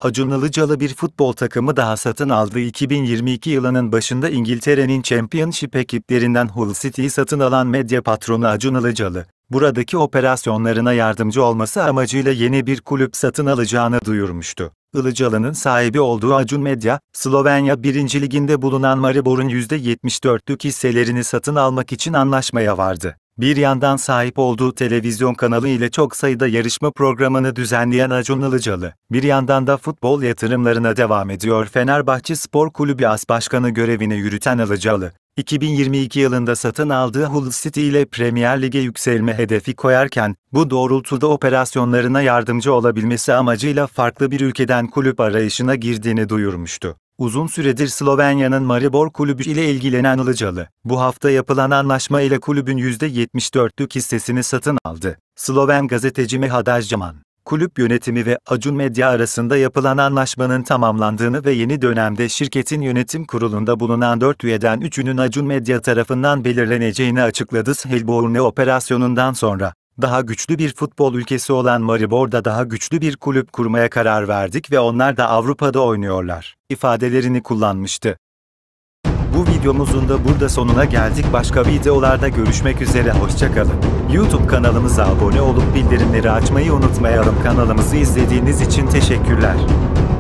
Acun Ilıcalı bir futbol takımı daha satın aldı. 2022 yılının başında İngiltere'nin Championship ekiplerinden Hull City'yi satın alan medya patronu Acun Ilıcalı, buradaki operasyonlarına yardımcı olması amacıyla yeni bir kulüp satın alacağını duyurmuştu. Ilıcalı'nın sahibi olduğu Acun Medya, Slovenya 1. Liginde bulunan Maribor'un %74'lük hisselerini satın almak için anlaşmaya vardı. Bir yandan sahip olduğu televizyon kanalı ile çok sayıda yarışma programını düzenleyen Acun Ilıcalı, bir yandan da futbol yatırımlarına devam ediyor. Fenerbahçe Spor Kulübü As Başkanı görevini yürüten Ilıcalı, 2022 yılında satın aldığı Hull City ile Premier Lig'e yükselme hedefi koyarken, bu doğrultuda operasyonlarına yardımcı olabilmesi amacıyla farklı bir ülkeden kulüp arayışına girdiğini duyurmuştu. Uzun süredir Slovenya'nın Maribor kulübü ile ilgilenen Ilıcalı, bu hafta yapılan anlaşma ile kulübün %74'lük hissesini satın aldı. Sloven gazeteci Mehad Özcaman, kulüp yönetimi ve Acun Medya arasında yapılan anlaşmanın tamamlandığını ve yeni dönemde şirketin yönetim kurulunda bulunan 4 üyeden 3'ünün Acun Medya tarafından belirleneceğini açıkladı. Selborne operasyonundan sonra, daha güçlü bir futbol ülkesi olan Maribor'da daha güçlü bir kulüp kurmaya karar verdik ve onlar da Avrupa'da oynuyorlar ifadelerini kullanmıştı. Bu videomuzun da burada sonuna geldik. Başka videolarda görüşmek üzere. Hoşça kalın. YouTube kanalımıza abone olup bildirimleri açmayı unutmayalım. Kanalımızı izlediğiniz için teşekkürler.